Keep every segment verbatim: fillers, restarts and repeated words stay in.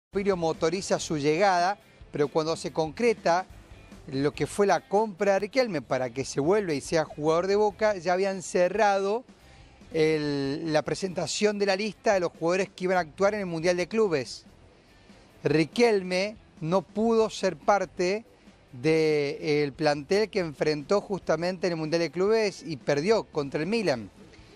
Pompilio motoriza su llegada, pero cuando se concreta lo que fue la compra de Riquelme para que se vuelva y sea jugador de Boca, ya habían cerrado el, la presentación de la lista de los jugadores que iban a actuar en el Mundial de Clubes. Riquelme no pudo ser parte del plantel que enfrentó justamente en el Mundial de Clubes y perdió contra el Milan.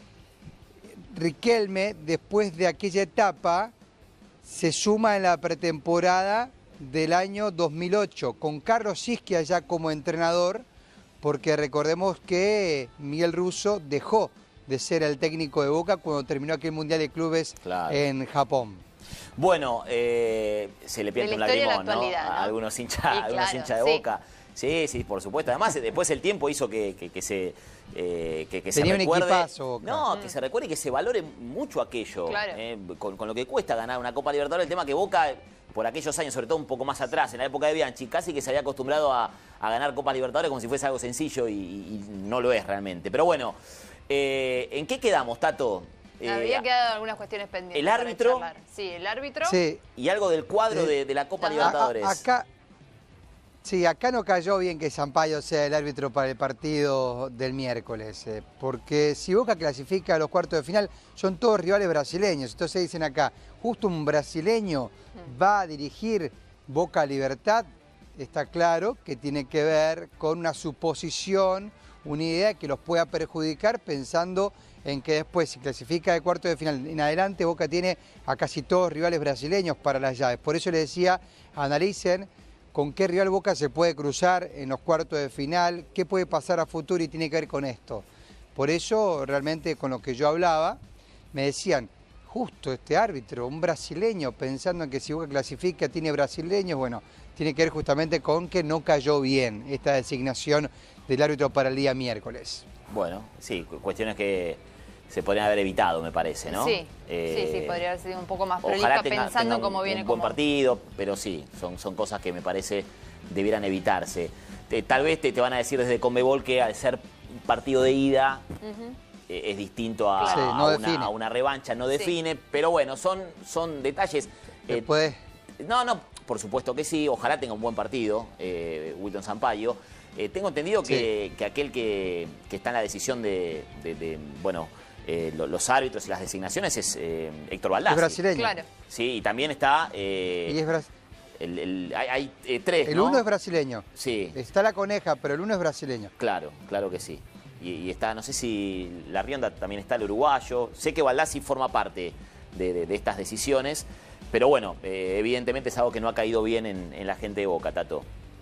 Riquelme, después de aquella etapa, se suma en la pretemporada del año dos mil ocho, con Carlos Ischia ya como entrenador, porque recordemos que Miguel Russo dejó de ser el técnico de Boca cuando terminó aquel Mundial de Clubes claro. en Japón. Bueno, eh, se le pierde un lagrimón, ¿no? ¿no? A algunos hinchas, sí, algunos claro, hinchas de sí. Boca. Sí, sí, por supuesto. Además, después el tiempo hizo que, que, que se... Eh, que, que Tenía se recuerde, un equipazo, no, mm. que se recuerde y que se valore mucho aquello, claro. eh, con, con lo que cuesta ganar una Copa Libertadores. El tema que Boca, por aquellos años, sobre todo un poco más atrás, en la época de Bianchi, casi que se había acostumbrado a, a ganar Copa Libertadores como si fuese algo sencillo y, y no lo es realmente. Pero bueno, eh, ¿en qué quedamos, Tato? Eh, Había quedado algunas cuestiones pendientes. El árbitro. Sí, el árbitro. Sí. Y algo del cuadro eh, de, de la Copa ajá. Libertadores. A, a, acá, sí, acá no cayó bien que Sampaio sea el árbitro para el partido del miércoles, eh, porque si Boca clasifica a los cuartos de final, son todos rivales brasileños. Entonces dicen acá, justo un brasileño va a dirigir Boca Libertad. Está claro que tiene que ver con una suposición, una idea que los pueda perjudicar pensando en que después, si clasifica de cuarto de final en adelante, Boca tiene a casi todos rivales brasileños para las llaves. Por eso les decía, analicen con qué rival Boca se puede cruzar en los cuartos de final, qué puede pasar a futuro y tiene que ver con esto. Por eso, realmente, con lo que yo hablaba, me decían, justo este árbitro, un brasileño, pensando en que si Boca clasifica tiene brasileños, bueno, tiene que ver justamente con que no cayó bien esta designación del árbitro para el día miércoles. Bueno, sí, cuestiones que se podrían haber evitado, me parece, ¿no? Sí, eh, sí, sí, podría haber sido un poco más prolija pensando un, cómo viene. Un buen como... partido, pero sí, son, son cosas que me parece debieran evitarse. Te, tal vez te, te van a decir desde Conmebol que al ser un partido de ida uh-huh. eh, es distinto a, sí, no a, una, a una revancha, no define, sí. pero bueno, son, son detalles. Eh, ¿Puede? No, no, por supuesto que sí, ojalá tenga un buen partido, eh, Wilton Sampaio. Eh, tengo entendido que, sí. que aquel que, que está en la decisión de, de, de bueno, eh, los árbitros y las designaciones es eh, Héctor Baldassi. Es brasileño. Claro. Sí, y también está... Eh, y es bras... el, el, hay hay eh, tres, El ¿no? uno es brasileño. Sí. Está la Coneja, pero el uno es brasileño. Claro, claro que sí. Y, y está, no sé si La Rionda también está el uruguayo. Sé que Baldassi forma parte de, de, de estas decisiones, pero bueno, eh, evidentemente es algo que no ha caído bien en, en la gente de Boca, Tato.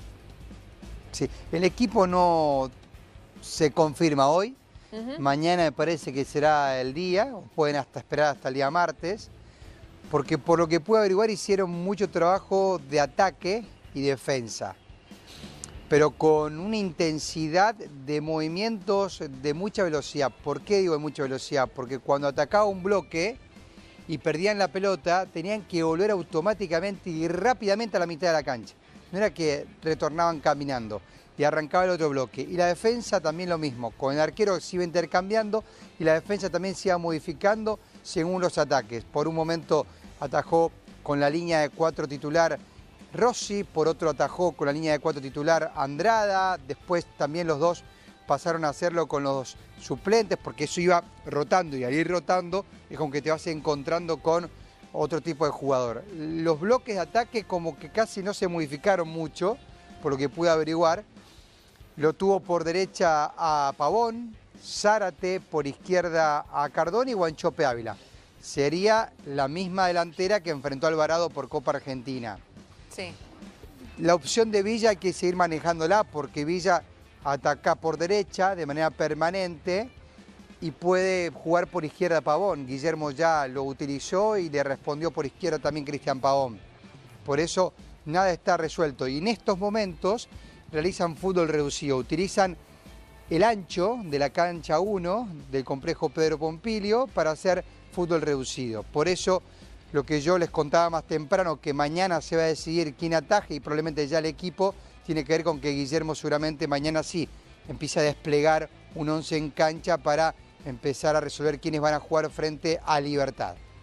Sí, el equipo no se confirma hoy. Uh-huh. Mañana me parece que será el día, o pueden hasta esperar hasta el día martes, porque por lo que pude averiguar hicieron mucho trabajo de ataque y defensa, pero con una intensidad de movimientos de mucha velocidad. ¿Por qué digo de mucha velocidad? Porque cuando atacaba un bloque y perdían la pelota, tenían que volver automáticamente y rápidamente a la mitad de la cancha. No era que retornaban caminando y arrancaba el otro bloque. Y la defensa también lo mismo. Con el arquero se iba intercambiando y la defensa también se iba modificando según los ataques. Por un momento atajó con la línea de cuatro titular Rossi, por otro atajó con la línea de cuatro titular Andrada. Después también los dos pasaron a hacerlo con los suplentes porque eso iba rotando y al ir rotando es como que te vas encontrando con otro tipo de jugador. Los bloques de ataque como que casi no se modificaron mucho, por lo que pude averiguar. Lo tuvo por derecha a Pavón, Zárate por izquierda a Cardona y Wanchope Ávila. Sería la misma delantera que enfrentó a Alvarado por Copa Argentina. Sí. La opción de Villa hay que seguir manejándola porque Villa ataca por derecha de manera permanente y puede jugar por izquierda Pavón. Guillermo ya lo utilizó y le respondió por izquierda también Cristian Pavón. Por eso nada está resuelto. Y en estos momentos realizan fútbol reducido. Utilizan el ancho de la cancha uno del complejo Pedro Pompilio para hacer fútbol reducido. Por eso lo que yo les contaba más temprano, que mañana se va a decidir quién ataje y probablemente ya el equipo, tiene que ver con que Guillermo seguramente mañana sí empieza a desplegar un once en cancha para empezar a resolver quiénes van a jugar frente a Libertad.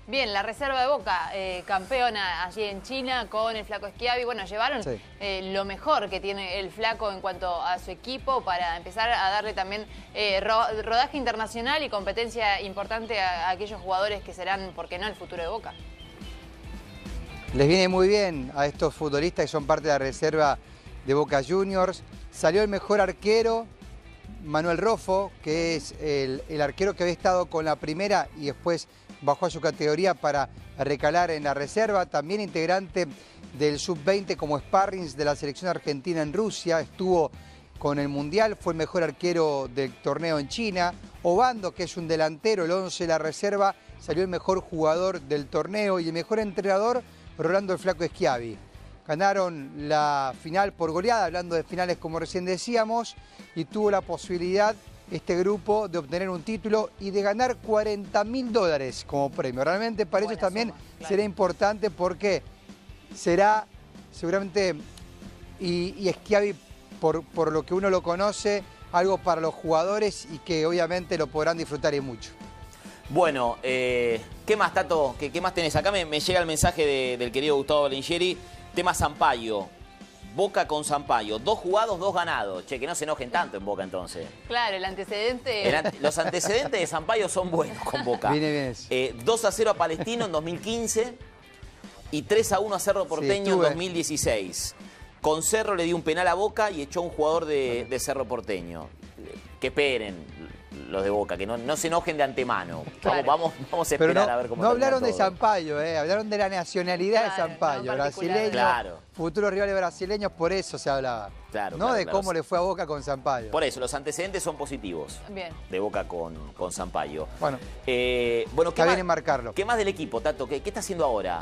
Bien, la reserva de Boca, eh, campeona allí en China con el Flaco Schiavi. Bueno, llevaron sí. eh, lo mejor que tiene el Flaco en cuanto a su equipo para empezar a darle también eh, ro rodaje internacional y competencia importante a, a aquellos jugadores que serán, ¿por qué no?, el futuro de Boca. Les viene muy bien a estos futbolistas que son parte de la reserva de Boca Juniors. Salió el mejor arquero, Manuel Roffo, que es el, el arquero que había estado con la primera y después bajó a su categoría para recalar en la reserva. También integrante del sub veinte como sparrings de la selección argentina en Rusia. Estuvo con el Mundial, fue el mejor arquero del torneo en China. Obando, que es un delantero, el once de la reserva, salió el mejor jugador del torneo. Y el mejor entrenador, Rolando el Flaco Schiavi. Ganaron la final por goleada, hablando de finales como recién decíamos, y tuvo la posibilidad este grupo de obtener un título y de ganar cuarenta mil dólares como premio. Realmente para ellos también suma, claro. será importante porque será seguramente, y, y Schiavi, por, por lo que uno lo conoce, algo para los jugadores y que obviamente lo podrán disfrutar y mucho. Bueno, eh, ¿qué más, Tato? ¿Qué, qué más tenés? Acá me, me llega el mensaje de, del querido Gustavo Balinghieri, tema Sampaio. Boca con Sampaio. Dos jugados, dos ganados. Che, que no se enojen tanto en Boca entonces. Claro, el antecedente... El ante los antecedentes de Sampaio son buenos con Boca. Viene bien eso. Eh, dos a cero a Palestino en dos mil quince y tres a uno a Cerro Porteño sí, en dos mil dieciséis. Con Cerro le dio un penal a Boca y echó a un jugador de, de Cerro Porteño. Que esperen los de Boca, que no, no se enojen de antemano. Claro. Vamos, vamos, vamos a esperar no, a ver cómo no hablaron todo. de Sampaio, eh, hablaron de la nacionalidad claro, de Sampaio, brasileño, claro. futuros rivales brasileños, por eso se hablaba. Claro, no claro, de claro. cómo le fue a Boca con Sampaio. Por eso, los antecedentes son positivos. Bien. De Boca con, con Sampaio. Bueno, eh, bueno ¿qué está más, bien enmarcarlo. ¿Qué más del equipo, Tato? ¿Qué, qué está haciendo ahora?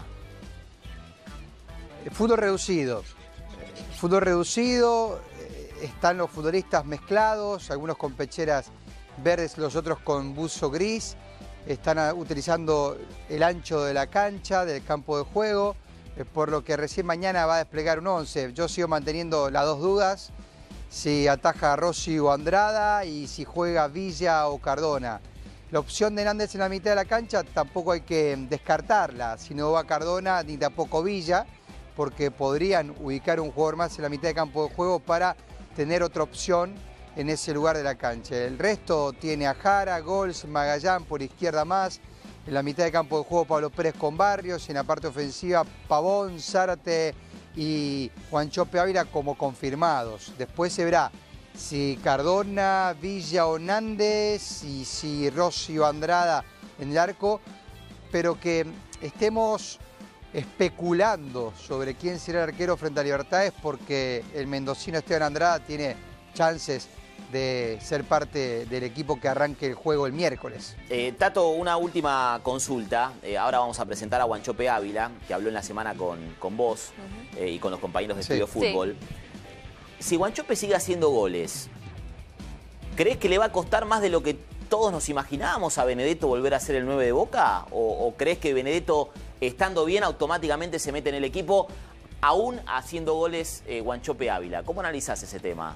Fútbol reducido. Fútbol reducido, están los futbolistas mezclados, algunos con pecheras verdes, los otros con buzo gris. Están utilizando el ancho de la cancha, del campo de juego, por lo que recién mañana va a desplegar un once. Yo sigo manteniendo las dos dudas, si ataja a Rossi o Andrada y si juega Villa o Cardona. La opción de Nández en la mitad de la cancha tampoco hay que descartarla, si no va Cardona ni tampoco Villa, porque podrían ubicar un jugador más en la mitad de campo de juego para tener otra opción en ese lugar de la cancha. El resto tiene a Jara, Gols, Magallán por izquierda más, en la mitad de campo de juego Pablo Pérez con Barrios, y en la parte ofensiva Pavón, Zárate y Wanchope Ávila como confirmados. Después se verá si Cardona, Villa o Nández y si Rossi o Andrada en el arco, pero que estemos especulando sobre quién será el arquero frente a Libertades porque el mendocino Esteban Andrada tiene chances de ser parte del equipo que arranque el juego el miércoles. Eh, Tato, una última consulta. Eh, ahora vamos a presentar a Wanchope Ávila, que habló en la semana con, con vos uh-huh. eh, y con los compañeros de sí. Estudio Fútbol. Sí. Si Wanchope sigue haciendo goles, ¿crees que le va a costar más de lo que todos nos imaginábamos a Benedetto volver a ser el nueve de Boca? ¿O, o crees que Benedetto, estando bien, automáticamente se mete en el equipo, aún haciendo goles eh, Wanchope Ávila? ¿Cómo analizás ese tema?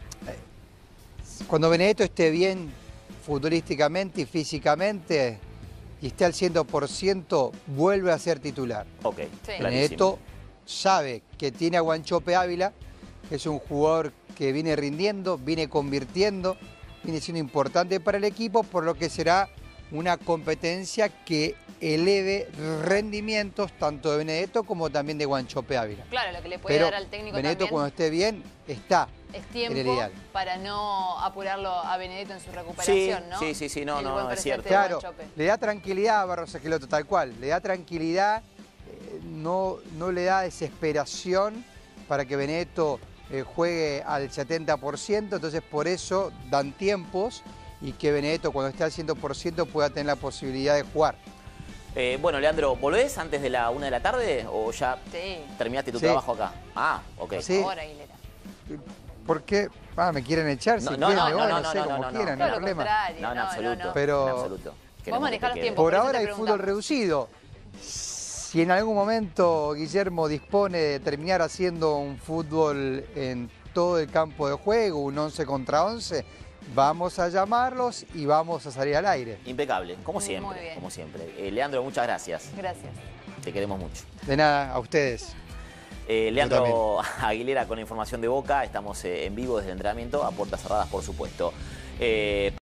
Cuando Benedetto esté bien futbolísticamente y físicamente y esté al cien por ciento, vuelve a ser titular. Ok, sí. Benedetto sabe que tiene a Wanchope Ávila, que es un jugador que viene rindiendo, viene convirtiendo, viene siendo importante para el equipo, por lo que será una competencia que eleve rendimientos tanto de Benedetto como también de Wanchope Ávila. Claro, lo que le puede Pero dar al técnico Benedetto también cuando esté bien está es tiempo en el ideal. Para no apurarlo a Benedetto en su recuperación, sí, ¿no? Sí, sí, sí, no, el no, no es cierto. Claro, le da tranquilidad a Barros Esqueloto, tal cual, le da tranquilidad, eh, no, no le da desesperación para que Benedetto eh, juegue al setenta por ciento, entonces por eso dan tiempos y que Benedetto cuando esté al cien por ciento pueda tener la posibilidad de jugar. Eh, bueno, Leandro, ¿volvés antes de la una de la tarde o ya sí. terminaste tu sí. trabajo acá? Ah, ok. Sí. Ahora, Aguilera. ¿Por qué? Ah, ¿me quieren echar? Si no, no, quieren, no, me voy, no, no, no, sé, no, como no, quieran, no, no hay problema. No, en absoluto. No, no. Pero en absoluto. Vos manejás los tiempos. Por ahora hay fútbol reducido. Si en algún momento Guillermo dispone de terminar haciendo un fútbol en todo el campo de juego, un once contra once, vamos a llamarlos y vamos a salir al aire. Impecable, como siempre. Muy bien. Como siempre. Eh, Leandro, muchas gracias. Gracias. Te queremos mucho. De nada, a ustedes. Eh, Leandro Aguilera con información de Boca. Estamos eh, en vivo desde el entrenamiento, a puertas cerradas, por supuesto. Eh,